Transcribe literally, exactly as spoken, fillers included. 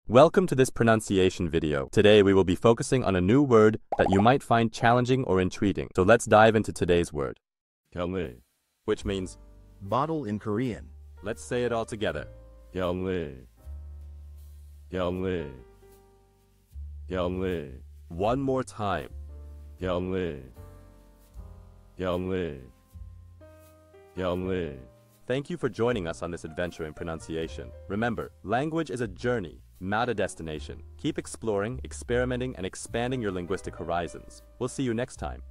Welcome to this pronunciation video. Today we will be focusing on a new word that you might find challenging or intriguing. So let's dive into today's word. 경을, Which means, bottle in Korean. let's say it all together. 경을, 경을, 경을, One more time. 경을, 경을, 경을. Thank you for joining us on this adventure in pronunciation. Remember, language is a journey, not a destination. Keep exploring, experimenting, and expanding your linguistic horizons. We'll see you next time.